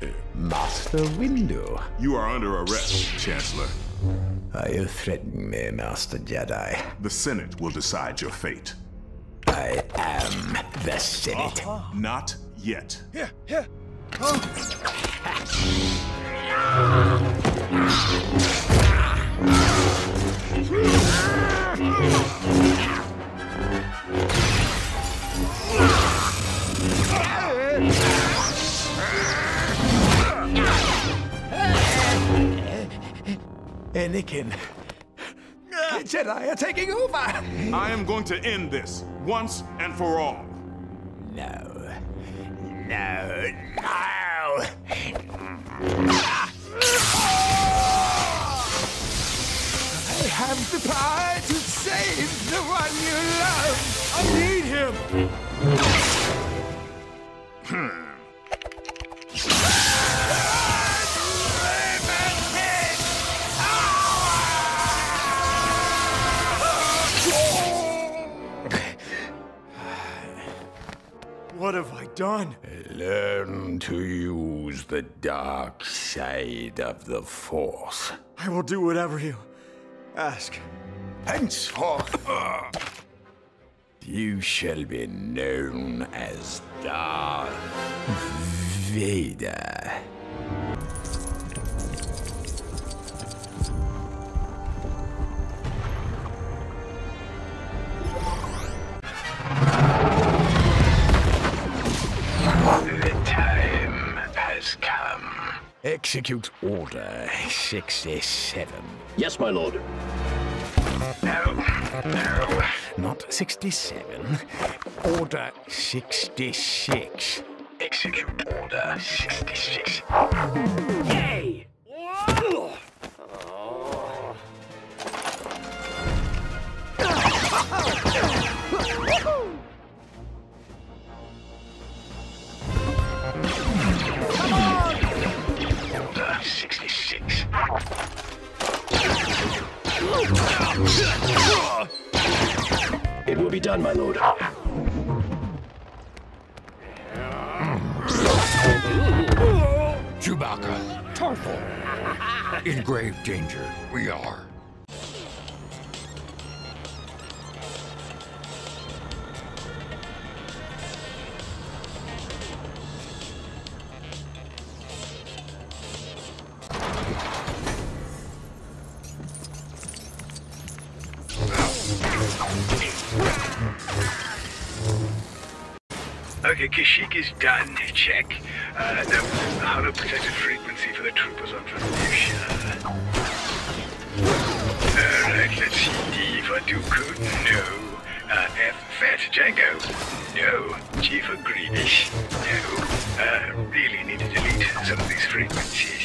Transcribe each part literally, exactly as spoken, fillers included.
Master Windu. You are under arrest, Chancellor. Are you threatening me, Master Jedi? The Senate will decide your fate. I am the Senate. Uh-huh. Not yet. Here, here. Oh. Anakin. The Jedi are taking over! I am going to end this, once and for all. No. No. No! I have the power to save the one you love! I need him! Hmm. What have I done? Learn to use the dark side of the Force. I will do whatever you ask. Henceforth, you shall be known as Darth Vader. Execute Order sixty-seven. Yes, my lord. No, no, not sixty-seven. Order sixty-six. Execute Order sixty-six. Hey! Oh. sixty-six. It will be done, my lord. Chewbacca, Tarful. In grave danger, we are. Okay, Kashyyyk is done. Check. Uh, no, hollow protected frequency for the troopers on Felucia. Alright, let's see. D for Dooku. No. Uh, F Fat Django. No. G for Greenish. No. Uh, really need to delete some of these frequencies.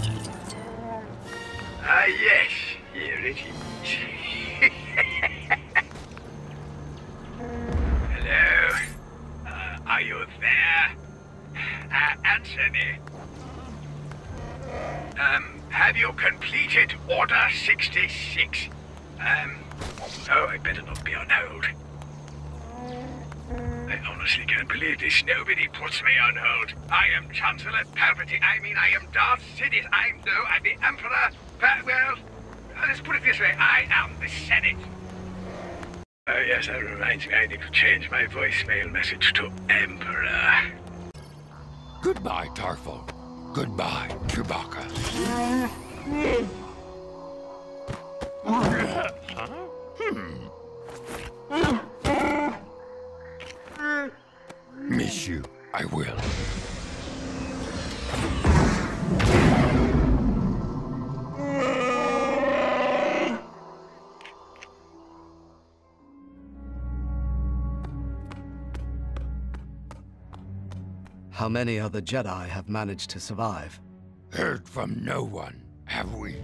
Ah, yes. Here it is. Hello? Uh, are you there? Uh, answer me. Um, have you completed Order sixty-six? Um, oh, I better not be on hold. I honestly can't believe this. Nobody puts me on hold. I am Chancellor Palpatine. I mean, I am Darth Sidious. I'm, no, I'm the Emperor. But, well, let's put it this way. I am the Senate. Oh, yes, that reminds me. I need to change my voicemail message to Emperor. Goodbye, Tarful. Goodbye, Chewbacca. Miss you, I will. How many other Jedi have managed to survive? Heard from no one, have we?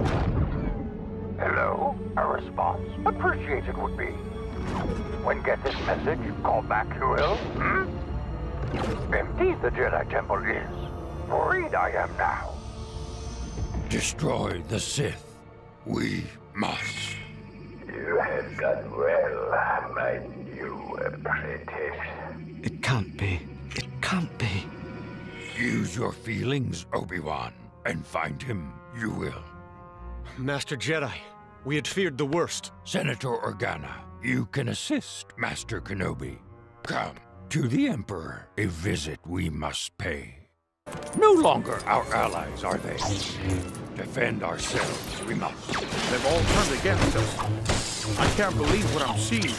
Hello? A response? Appreciated would be. When get this message, call back you will, hmm? Empty the Jedi Temple is. Worried I am now. Destroy the Sith. We must. You have done well, my new apprentice. It can't be. It can't be. Use your feelings, Obi-Wan, and find him you will. Master Jedi, we had feared the worst. Senator Organa, you can assist Master Kenobi. Come, to the Emperor, a visit we must pay. No longer our allies, are they? Defend ourselves, we must. They've all turned against us. I can't believe what I'm seeing.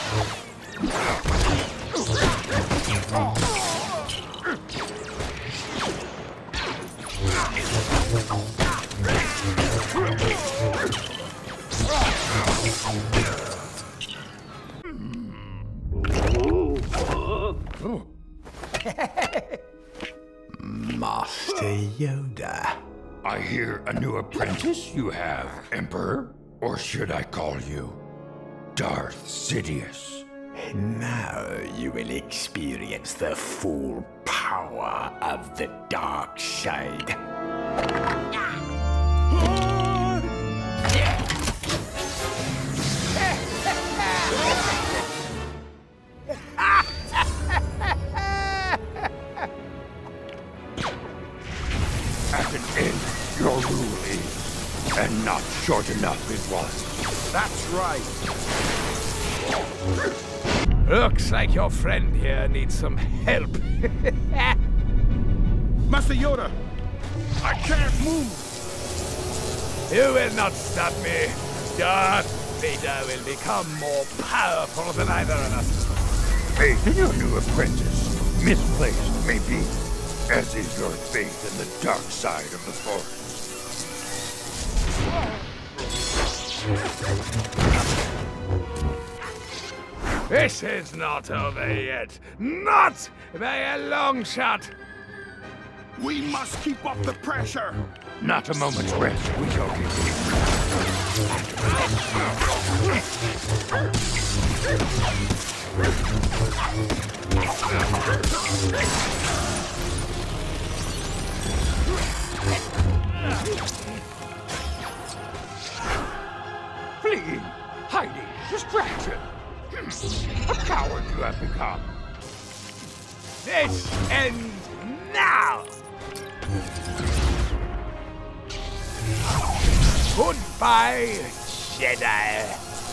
Master Yoda. I hear a new apprentice you have, Emperor. Or should I call you Darth Sidious? Now you will experience the full power of the dark side. At an end, your rule is, and not short enough it was. That's right. Looks like your friend here needs some help. Master Yoda, I can't move. You will not stop me. Darth Vader will become more powerful than either of us. Faith in your new apprentice, misplaced may be, as is your faith in the dark side of the Force. This is not over yet. Not by a long shot. We must keep up the pressure. Not a moment's rest, we shall Fleeing, hiding, distraction. A coward you have become. This ends now. Goodbye, Jedi.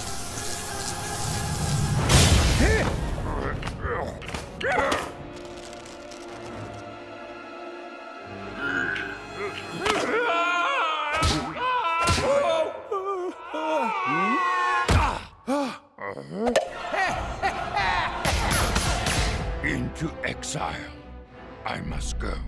Into exile, I must go.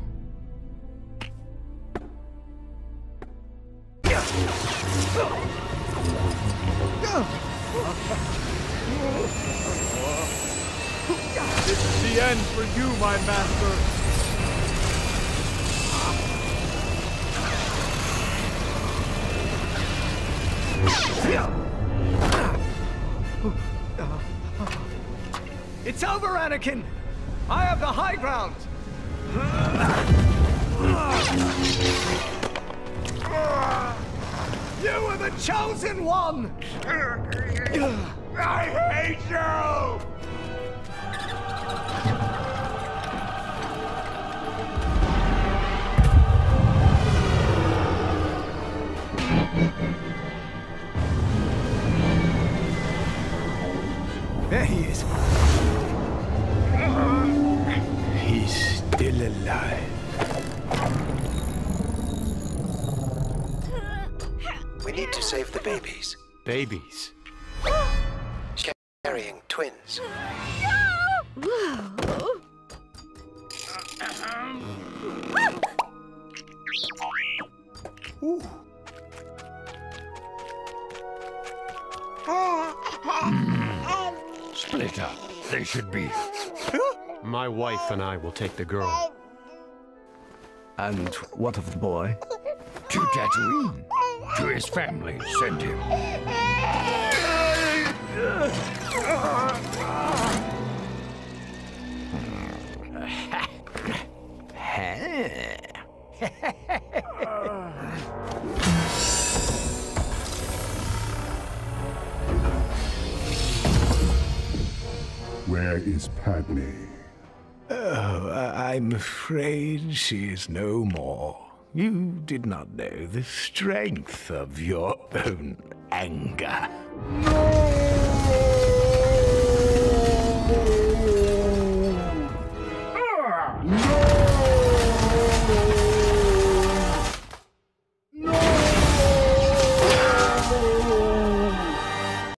This is the end for you, my master. It's over, Anakin! I have the high ground! You are the chosen one! I hate you! There he is. He's still alive. We need to save the babies. Babies. Carrying twins. Ooh. Split up. They should be. My wife and I will take the girl. And what of the boy? To Tatooine. To his family, send him. Where is Padme? Oh, I I'm afraid she is no more. You did not know the strength of your own anger. No!